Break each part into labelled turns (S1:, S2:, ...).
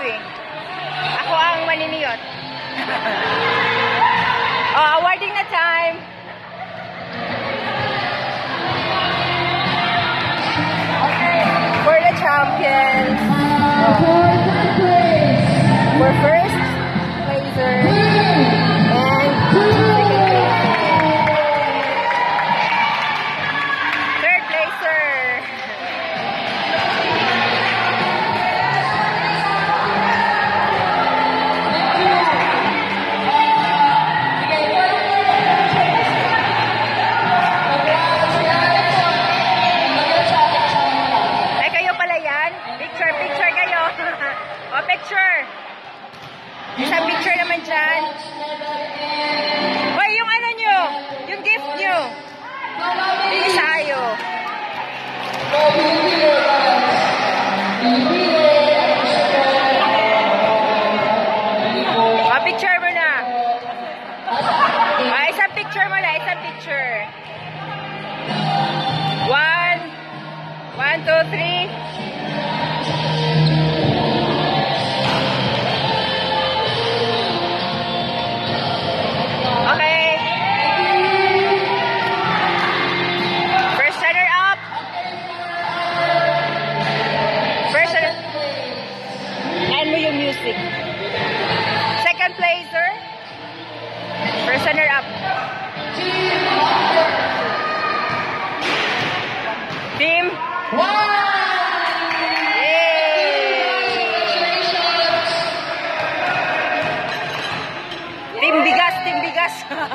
S1: eh. Ako ang maniniyot. Oh, awarding na time. Okay. For the champions. For first placer. And third placer. Picture. Isang picture naman dyan. Hoy, yung ano nyo, yung gift nyo. Isayo. Picture mo na. Isang picture mo na, isang picture. 1, 2, 3. Second placer, first runner up. Team Team bigas, team bigas.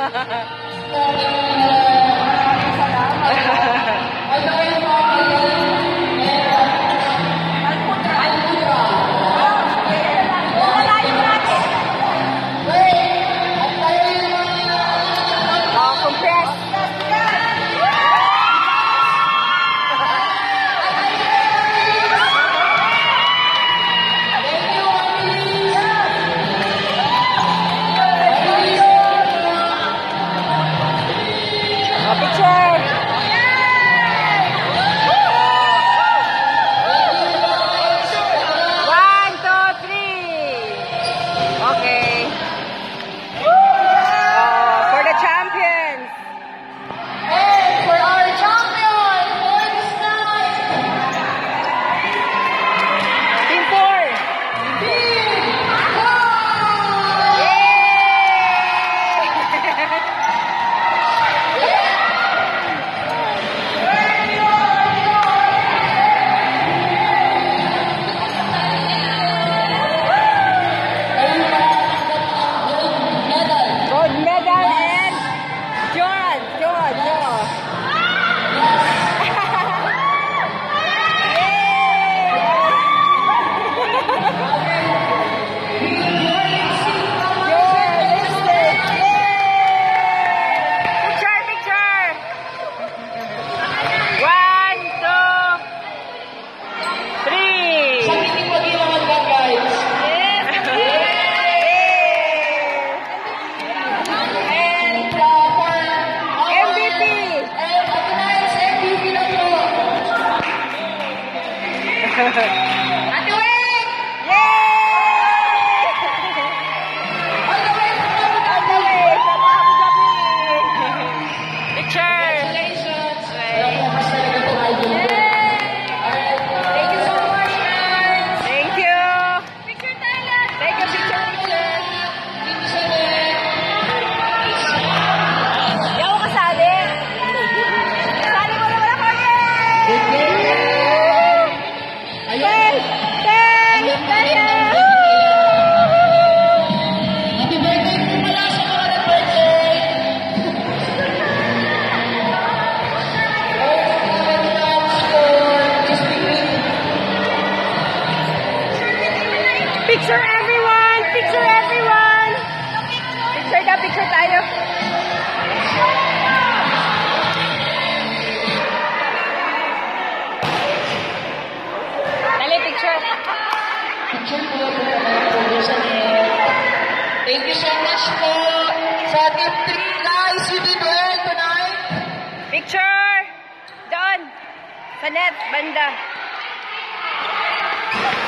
S1: Ate Weng! Yay! All the way from Abu Dhabi. Picture. Congratulations. Thank you so much, guys. Thank you. Picture tayo. Take a picture. Thank you so much. Di ako kasali. Kasali mo naman ako. Yay! Picture everyone! Picture everyone! Picture na, picture tayo. Dali, picture. Picture po. Thank you so much po sa Team 3, guys. You did well tonight. Picture! Doon! Sa net, banda.